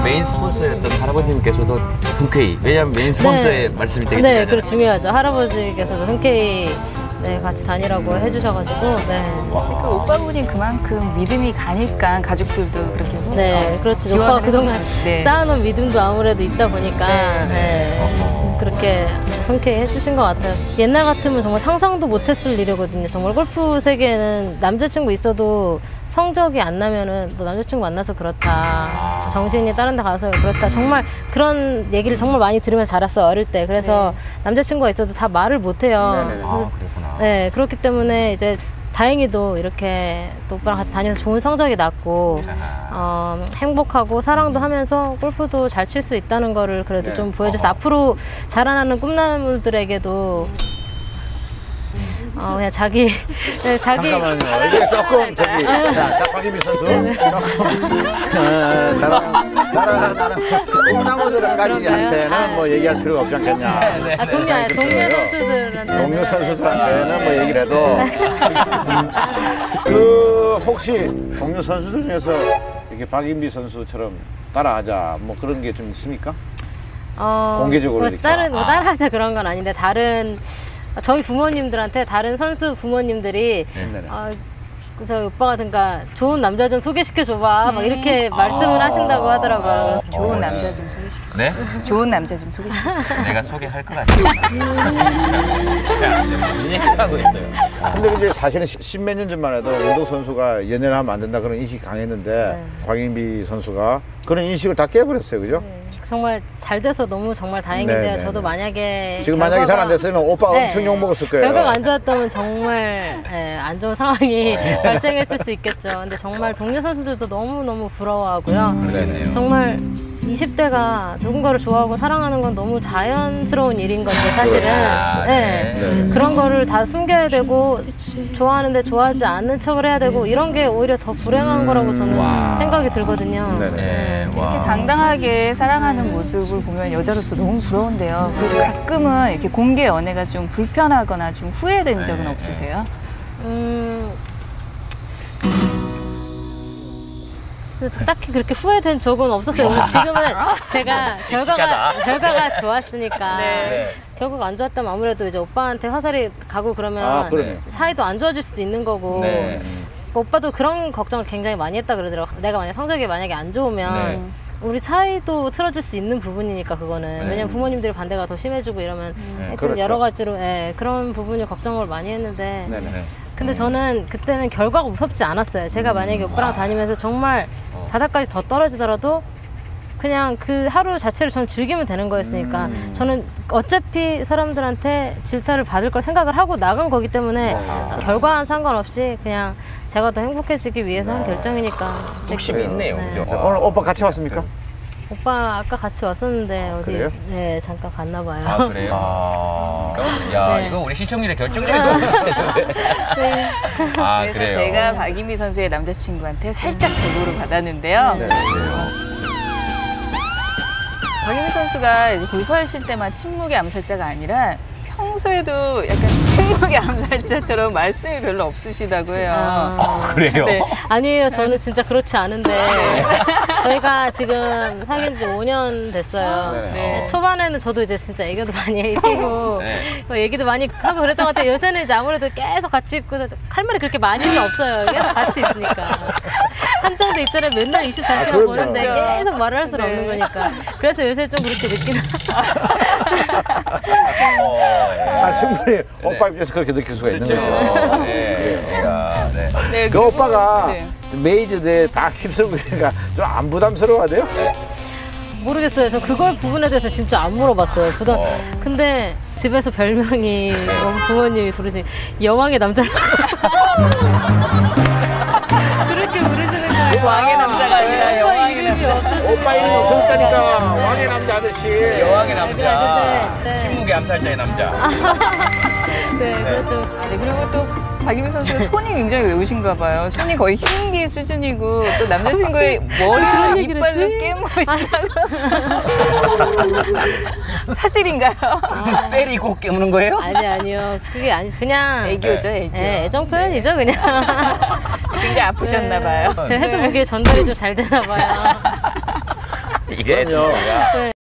메인 스폰서였던 할아버님께서도 흔쾌히, 왜냐하면 메인 스폰서의 말씀이 되게 네, 그래 중요하죠. 할아버지께서도 흔쾌히 네, 같이 다니라고 해주셔가지고 네. 그 오빠분이 그만큼 믿음이 가니까 가족들도 그렇게 네, 그렇지. 오빠가 그동안 쌓아놓은 믿음도 아무래도 있다 보니까 그렇게 흔쾌히 해주신 것 같아요. 옛날 같으면 정말 상상도 못했을 일이거든요. 정말 골프 세계에는 남자친구 있어도 성적이 안 나면은 너 남자친구 만나서 그렇다, 정신이 다른 데 가서 그렇다, 정말 그런 얘기를 정말 많이 들으면서 자랐어요, 어릴 때. 그래서 남자친구가 있어도 다 말을 못해요. 그래서 네, 그렇기 때문에 이제 다행히도 이렇게 또 오빠랑 같이 다녀서 좋은 성적이 났고 행복하고 사랑도 하면서 골프도 잘 칠 수 있다는 거를 그래도 좀 보여줘서 앞으로 자라나는 꿈나무들에게도 그냥 자기 잠깐만요. 이게 조금 저기 자, 박인비 선수 조금 자라나는 꿈나무들까지한테는 뭐 얘기할 필요가 없지 않겠냐. 동료 선수들한테는 뭐 얘기를 해도 그 혹시 동료 선수들 중에서 이렇게 박인비 선수처럼 따라하자 뭐 그런 게 좀 있습니까? 공개적으로 이렇게 따라하자 그런 건 아닌데 저희 부모님들한테 다른 선수 부모님들이 저희 오빠가 그러니까 좋은 남자 좀 소개시켜줘봐 막 이렇게 말씀을 하신다고 하더라고요. 좋은 남자 좀 소개시켜. 네? 좋은 남자 좀 소개시켜. 내가 소개할 것 같아. 무슨 얘기를 하고 있어요. 근데 이제 사실은 십몇 년 전만 해도 운동 선수가 연애를 하면 안 된다 그런 인식이 강했는데 박인비 선수가 그런 인식을 다 깨버렸어요, 그죠? 정말 잘 돼서 너무 정말 다행인데요. 저도 만약에 지금 만약에 잘 안 됐으면 오빠 엄청 욕 먹었을 거예요. 결과가 안 좋았다면 정말 안 좋은 상황이 발생했을 수 있겠죠. 근데 정말 동료 선수들도 너무너무 부러워하고요. 정말 20대가 누군가를 좋아하고 사랑하는 건 너무 자연스러운 일인 건데 사실은 그런 거를 다 숨겨야 되고 좋아하는데 좋아하지 않는 척을 해야 되고 이런 게 오히려 더 불행한 거라고 저는 생각이 들거든요. 이렇게 당당하게 사랑하는 모습을 보면 여자로서 너무 부러운데요. 그래도 가끔은 이렇게 공개 연애가 좀 불편하거나 좀 후회된 적은 없으세요? 딱히 그렇게 후회된 적은 없었어요. 지금은 제가 결과가 좋았으니까 결과가 안 좋았다면 아무래도 이제 오빠한테 화살이 가고 그러면 사이도 안 좋아질 수도 있는 거고 오빠도 그런 걱정을 굉장히 많이 했다 그러더라고요. 내가 성적이 만약에 안 좋으면 우리 사이도 틀어질 수 있는 부분이니까 그거는 왜냐면 부모님들의 반대가 더 심해지고 이러면 하여튼 여러 가지로 그런 부분을 걱정을 많이 했는데 근데 저는 그때는 결과가 무섭지 않았어요. 제가 만약에 오빠랑 다니면서 정말 바닥까지 더 떨어지더라도 그냥 그 하루 자체를 저는 즐기면 되는 거였으니까 저는 어차피 사람들한테 질타를 받을 걸 생각을 하고 나간 거기 때문에 결과와는 상관없이 그냥 제가 더 행복해지기 위해서 한 결정이니까. 욕심이 있네요. 그죠? 오늘 오빠 같이 왔습니까? 오빠 아까 같이 왔었는데 어디 그래요? 잠깐 갔나 봐요. 아 그래요? 야 이거 우리 시청률에 결정적인 도움이 되는데. 그래서 그래요? 제가 박인비 선수의 남자친구한테 살짝 제보를 받았는데요. 박인비 선수가 이제 골프하실 때만 침묵의 암살자가 아니라 평소에도 약간 침묵의 암살자처럼 말씀이 별로 없으시다고 해요. 그래요? 아니에요. 저는 진짜 그렇지 않은데 저희가 지금 사귄 지 5년 됐어요. 초반에는 저도 이제 진짜 애교도 많이 해고 얘기도 많이 하고 그랬던 것 같아요. 요새는 이제 아무래도 계속 같이 있고 할 말이 그렇게 많이는 없어요. 계속 같이 있으니까. 한정도 있잖아요. 맨날 24시간 보는데 계속 말을 할 수는 없는 거니까. 그래서 요새 좀 그렇게 느끼는. 충분히 오빠 입장에서 그렇게 느낄 수가 있는 거죠. 그 그리고, 오빠가 메이저대 다 휩쓸고 있으니까 좀 안 부담스러워하대요? 모르겠어요. 저 그걸 부분에 대해서 진짜 안 물어봤어요. 근데 집에서 별명이 부모님이 부르신 여왕의 남자라고 그렇게 부르시는 거예요. 왕의 남자가 아니라 여왕의 남자. 오빠 이름이 없어졌다니까. 왕의 남자 아저씨. 여왕의 남자. 침묵의 암살자의 남자. 그렇죠. 그리고 또 박인비 선수가 손이 굉장히 외우신가 봐요. 손이 거의 흰기 수준이고 또 남자친구의 머리를 이빨로 깨무시다고. 사실인가요? 때리고 깨무는 거예요? 아니요. 그게 아니죠. 그냥 애교죠, 애교. 애정 표현이죠, 그냥. 굉장히 아프셨나 봐요. 제가 해도 보기에 전달이 좀 잘 되나 봐요. 이게 그럼요. 뭐야. 네.